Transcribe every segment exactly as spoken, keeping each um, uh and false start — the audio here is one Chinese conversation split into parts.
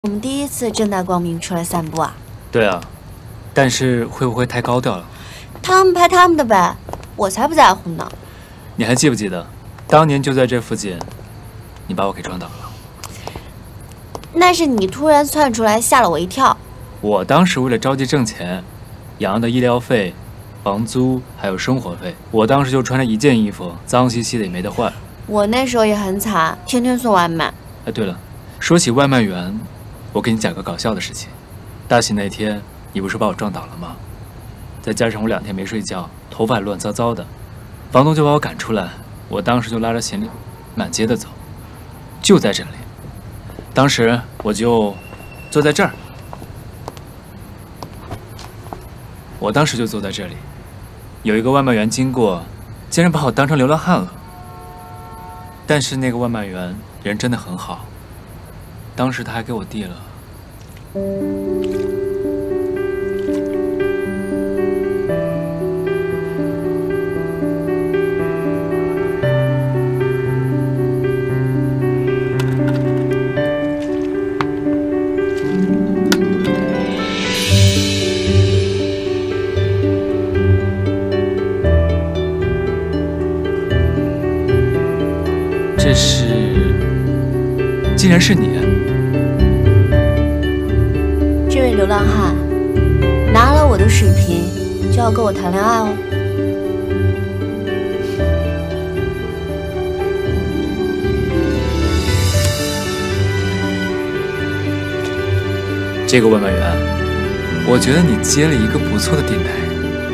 我们第一次正大光明出来散步啊？ 对啊，但是会不会太高调了？ 他们拍他们的呗，我才不在乎呢。 你还记不记得，当年就在这附近，你把我给撞倒了？ 那是你突然窜出来，吓了我一跳。 我当时为了着急挣钱，洋洋的医疗费、房租还有生活费，我当时就穿着一件衣服，脏兮兮的也没得换。 我那时候也很惨，天天送外卖。 哎，对了，说起外卖员。 我给你讲个搞笑的事情，大喜那天你不是把我撞倒了吗？再加上我两天没睡觉，头发乱糟糟的，房东就把我赶出来。我当时就拉着行李满街的走，就在这里。当时我就坐在这儿，我当时就坐在这里，有一个外卖员经过，竟然把我当成流浪汉了。但是那个外卖员人真的很好。 当时他还给我递了。这是，竟然是你！ 这位流浪汉拿了我的水瓶，就要跟我谈恋爱哦。 这个外卖员，我觉得你接了一个不错的电台。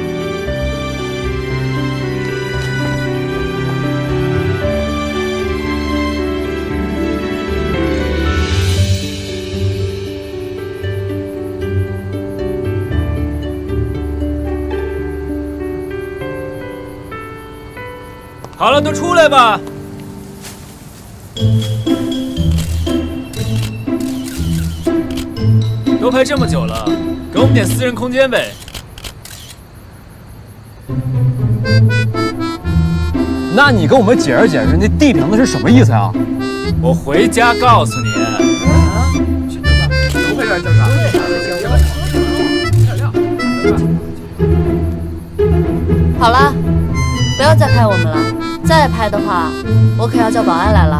好了，都出来吧！都拍这么久了，给我们点私人空间呗。 那你跟我们解释解释，那地名字是什么意思啊？ 我回家告诉你。啊？去怎么回事？这是？ 好了，不要再拍我们了。 再拍的话，我可要叫保安来了。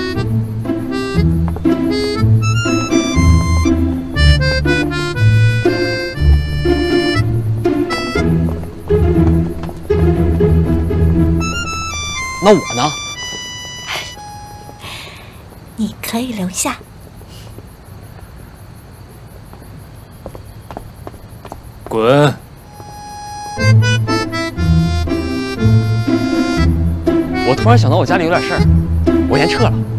那我呢？ 你可以留下。 滚！ 我突然想到我家里有点事儿，我先撤了。